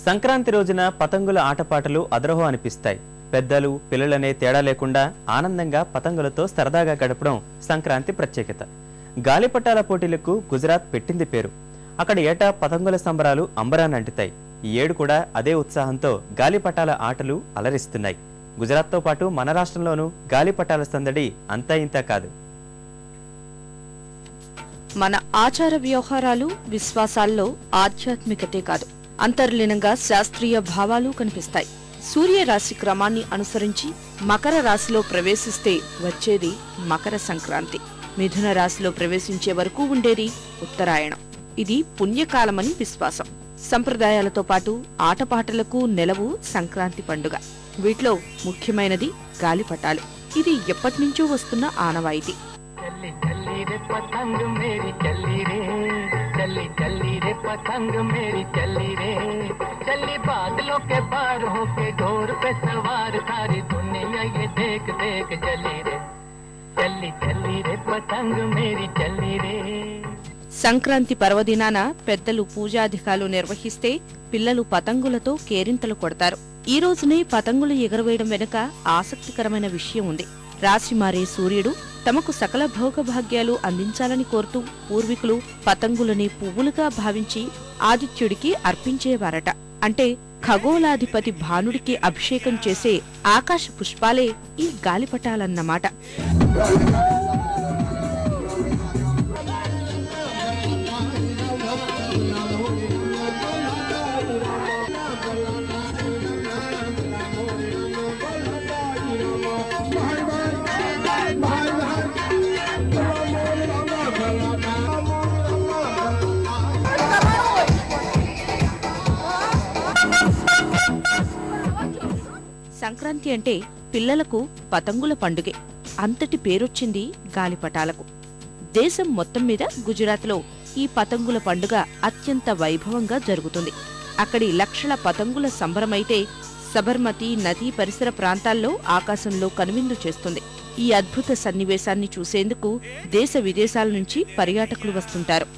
సంక్రాంతి రోజున పతంగుల ఆటపాటలు అదరహో అనిపిస్తాయి. పెద్దలు పిల్లలనే తేడా లేకుండా ఆనందంగా పతంగులతో సరదాగా గడపడం సంక్రాంతి ప్రత్యేకత. గాలిపటాల పోటీలకు గుజరాత్ పెట్టింది పేరు. అక్కడ ఏటా పతంగుల సంబరాలు అంబరాన్ని అంటుతాయి. ఈ ఏడు కూడా అదే ఉత్సాహంతో గాలిపటాల ఆటలు అలరిస్తున్నాయి. గుజరాత్తో పాటు మన రాష్ట్రంలోనూ గాలిపటాల సందడి అంతా ఇంతా కాదు. మన ఆచార వ్యవహారాలు విశ్వాసాల్లో ఆధ్యాత్మికతే కాదు, అంతర్లీనంగా శాస్త్రీయ భావాలు కనిపిస్తాయి. సూర్య రాశి క్రమాన్ని అనుసరించి మకర రాశిలో ప్రవేశిస్తే వచ్చేది మకర సంక్రాంతి. మిథున రాశిలో ప్రవేశించే వరకు ఉండేది ఉత్తరాయణం. ఇది పుణ్యకాలమని విశ్వాసం. సంప్రదాయాలతో పాటు ఆటపాటలకు నెలవు సంక్రాంతి పండుగ. వీటిలో ముఖ్యమైనది గాలిపటాలు. ఇది ఎప్పటినుంచో వస్తున్న ఆనవాయితీ. चली चली रे पतंग मेरी चली रे, चली चली रे पतंग मेरी चली रे, चली बादलों के पार होके डोर पे सवार सारी दुनिया ये देख देख चली रे, चली चली रे पतंग मेरी चली रे. సంక్రాంతి పర్వదినాన పెద్దలు పూజాధికాలు నిర్వహిస్తే పిల్లలు పతంగులతో కేరింతలు కొడతారు. ఈ రోజునే పతంగులు ఎగరవేయడం వెనుక ఆసక్తికరమైన విషయం ఉంది. రాశి మారే సూర్యుడు తమకు సకల భోగభాగ్యాలు అందించాలని కోరుతూ పూర్వీకులు పతంగులని పువ్వులుగా భావించి ఆదిత్యుడికి అర్పించేవారట. అంటే ఖగోళాధిపతి భానుడికి అభిషేకం చేసే ఆకాశ పుష్పాలే ఈ గాలిపటాలన్నమాట. సంక్రాంతి అంటే పిల్లలకు పతంగుల పండుగే. అంతటి పేరొచ్చింది గాలిపటాలకు. దేశం మొత్తం మీద గుజరాత్లో ఈ పతంగుల పండుగ అత్యంత వైభవంగా జరుగుతుంది. అక్కడి లక్షల పతంగుల సంబరమైతే సబర్మతి నదీ పరిసర ప్రాంతాల్లో ఆకాశంలో కనువిందు చేస్తుంది. ఈ అద్భుత సన్నివేశాన్ని చూసేందుకు దేశ విదేశాల నుంచి పర్యాటకులు వస్తుంటారు.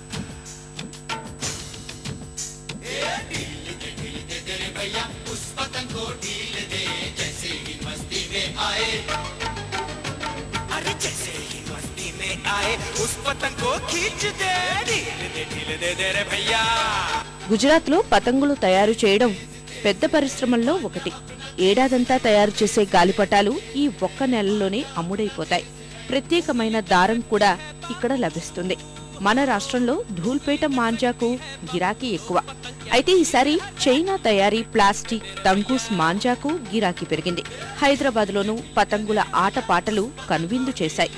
గుజరాత్లో పతంగులు తయారు చేయడం పెద్ద పరిశ్రమల్లో ఒకటి. ఏడాదంతా తయారు చేసే గాలిపటాలు ఈ ఒక్క నెలలోనే అమ్ముడైపోతాయి. ప్రత్యేకమైన దారం కూడా ఇక్కడ లభిస్తుంది. మన రాష్ట్రంలో ధూల్పేట మాంజాకు గిరాకీ ఎక్కువ. అయితే ఈసారి చైనా తయారీ ప్లాస్టిక్ తంగూస్ మాంజాకు గిరాకీ పెరిగింది. హైదరాబాద్ లోనూ పతంగుల ఆటపాటలు కనువిందు చేశాయి.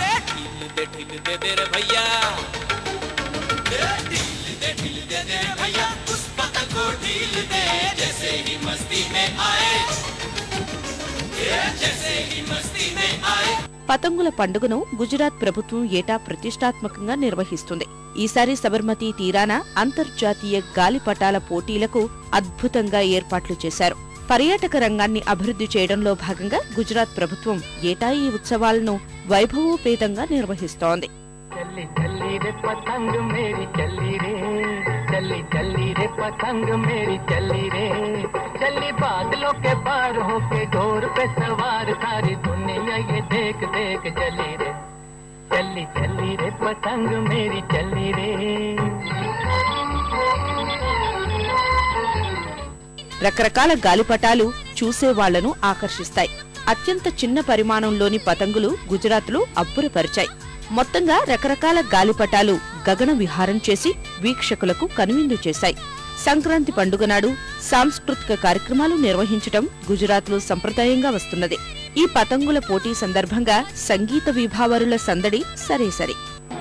పతంగుల పండుగను గుజరాత్ ప్రభుత్వం ఏటా ప్రతిష్టాత్మకంగా నిర్వహిస్తుంది. ఈసారి సబర్మతి తీరాన అంతర్జాతీయ గాలిపటాల పోటీలకు అద్భుతంగా ఏర్పాట్లు చేశారు. పర్యాటక రంగాన్ని అభివృద్ధి చేయడంలో భాగంగా గుజరాత్ ప్రభుత్వం ఏటా ఈ ఉత్సవాలను వైభవోపేతంగా నిర్వహిస్తోంది. चली चली रे पतंग मेरी चली रे, चली चली रे पतंग मेरी चली रे, चली बादलों के पार होके डोर पे सवार सारी दुनिया ये देख देख चली रे, चली चली रे पतंग मेरी चली रे. రకరకాల గాలిపటాలు చూసేవాళ్లను ఆకర్షిస్తాయి. అత్యంత చిన్న పరిమాణంలోని పతంగులు గుజరాత్లో అబ్బురపరిచాయి. మొత్తంగా రకరకాల గాలిపటాలు గగన విహారం చేసి వీక్షకులకు కనువిందు చేశాయి. సంక్రాంతి పండుగ నాడు సాంస్కృతిక కార్యక్రమాలు నిర్వహించడం గుజరాత్లో సంప్రదాయంగా వస్తున్నది. ఈ పతంగుల పోటీ సందర్భంగా సంగీత విభావరుల సందడి సరేసరి.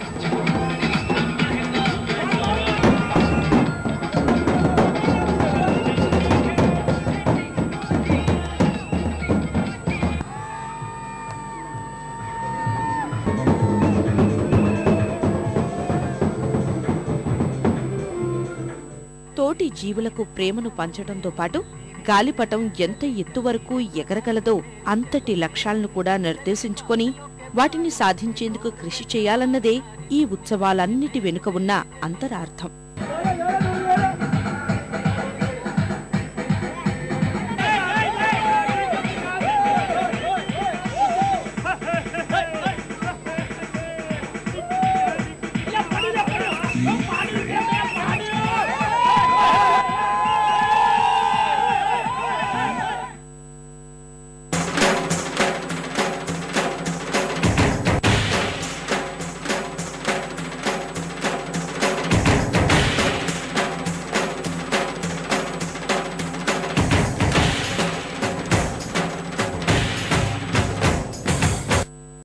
తోటి జీవులకు ప్రేమను పంచడంతో పాటు గాలిపటం ఎంత ఎత్తు వరకు ఎగరగలదో అంతటి లక్ష్యాలను కూడా నిర్దేశించుకొని వాటిని సాధించేందుకు కృషి చేయాలన్నదే ఈ ఉత్సవాలన్నిటి వెనుక ఉన్న అంతరార్థం.